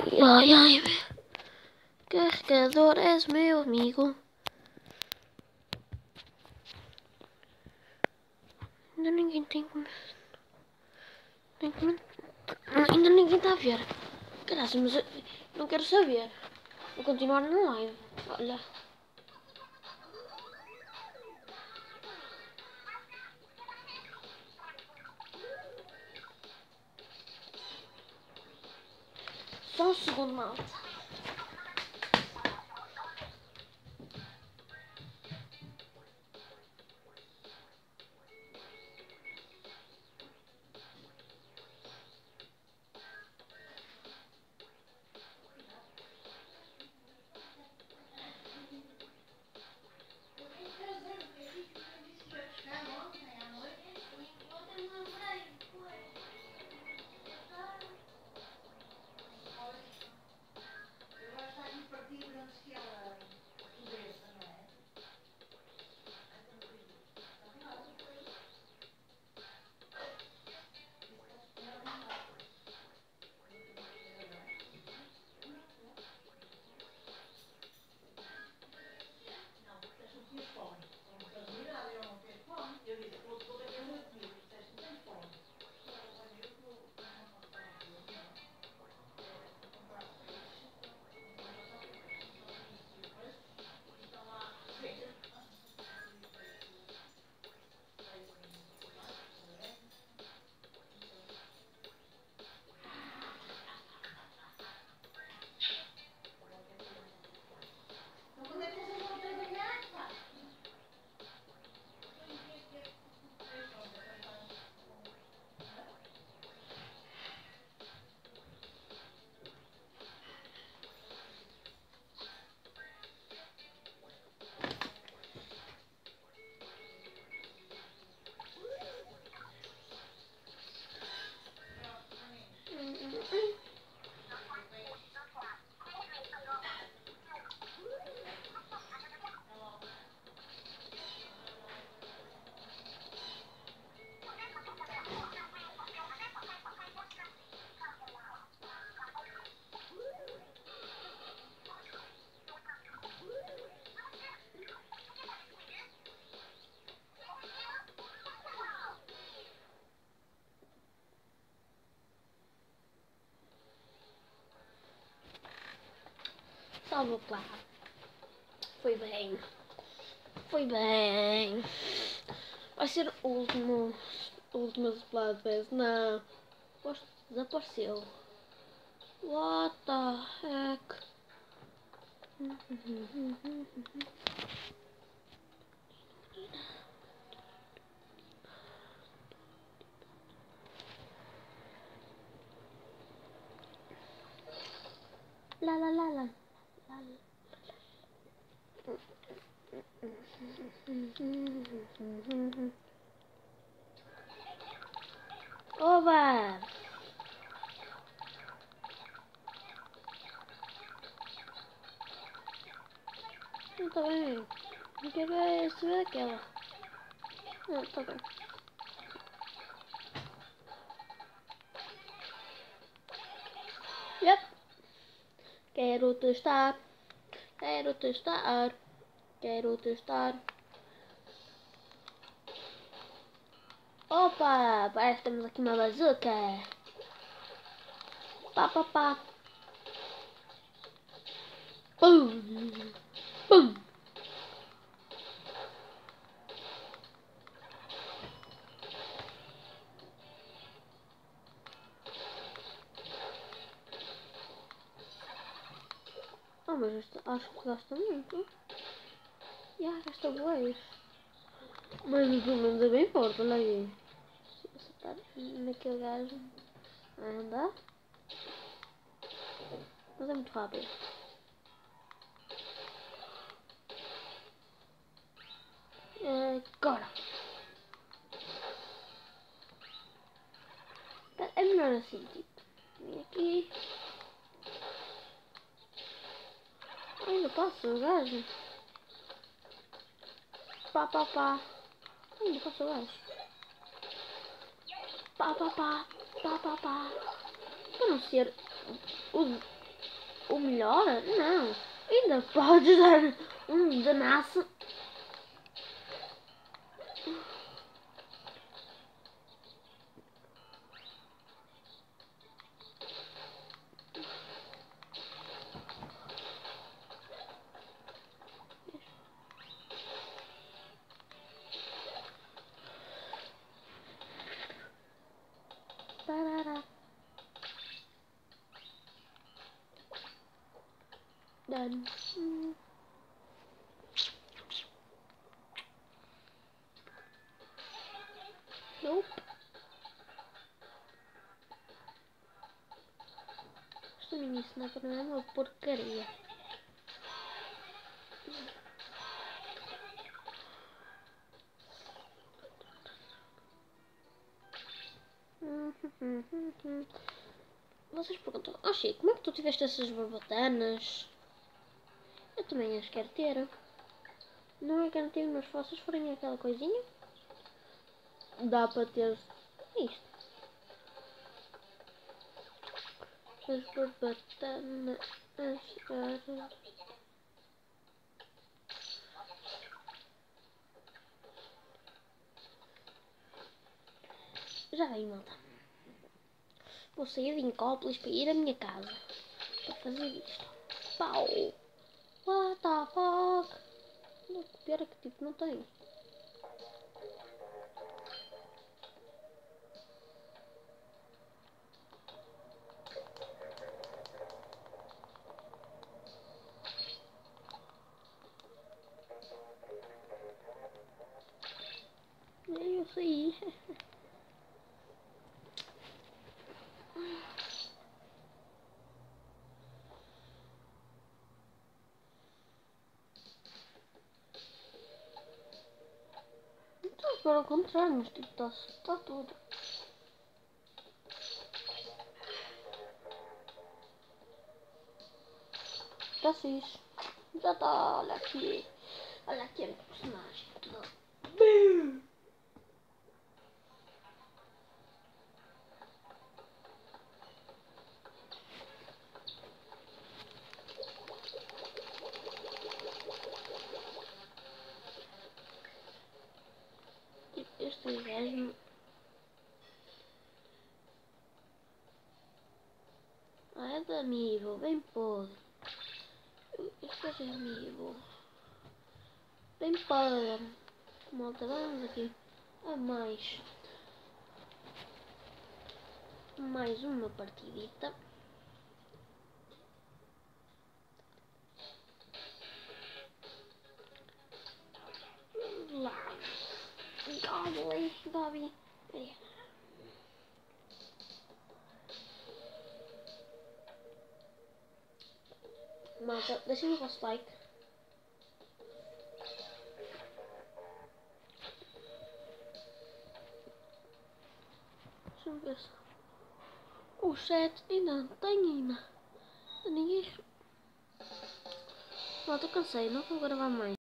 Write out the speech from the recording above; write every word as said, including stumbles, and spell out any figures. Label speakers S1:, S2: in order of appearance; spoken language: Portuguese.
S1: Ai, ai. Carregador, és meu amigo. Ainda ninguém tem como... Tem como... Ainda ninguém está a ver. Caraca, mas eu não quero saber. Vou continuar na live. Olha. Só um segundo, malta. Salve lá. Foi bem. Foi bem. Vai ser o último. O último Splatfest. Não. Poxa, desapareceu. What the heck? La la la la. Oba! Não tá bem. Não quero ver se vê aquela. Não, tá bem. Yep. Quero testar. Quero testar. Quero testar. Opa! Parece que temos aqui uma bazuca. Pá, pá, pá. Pum! Pum! Oh, mas esta, acho que gasta muito. E yeah, gasta bué. Mas pelo menos é bem forte, olha aí. Se acertar naquele gajo, vai andar. Mas é muito rápido. Agora. É melhor assim, tipo. Vem aqui. Ainda passa o gajo. Pá, pá, pá. Ainda passa o gajo. Pá, pá, pá. Pá, pá, pá. Para não ser o, o melhor? Não. Ainda podes dar um danaço. Parará. Done. Hum. Nope. Esta mini sniper não é uma porcaria. Vocês perguntam, oh Chico, como é que tu tiveste essas barbatanas? Eu também as quero ter. Não é garantido, mas se vocês forem aquela coisinha, dá para ter isto. As barbatanas. Já vem, malta. Vou sair de Incópolis para ir à minha casa. Para fazer isto. Pau! What the fuck? Não, que pior é que tipo não tem. Eu saí. Então agora ao contrário, mas tipo está tá tudo. Já fiz. Já tá, olha aqui. Olha aqui a minha personagem. Tudo. Este gajo. Ah, é de amigo, bem podre. Este gajo é amigo. Bem podre. Malta, vamos aqui. A mais. Mais uma partidita. Lá. Gabi, Gabi. Malta, deixem o vosso like. Deixa-me ver se o chat ainda não tem ainda. Ninguém. Malta, cansei, não vou gravar mais.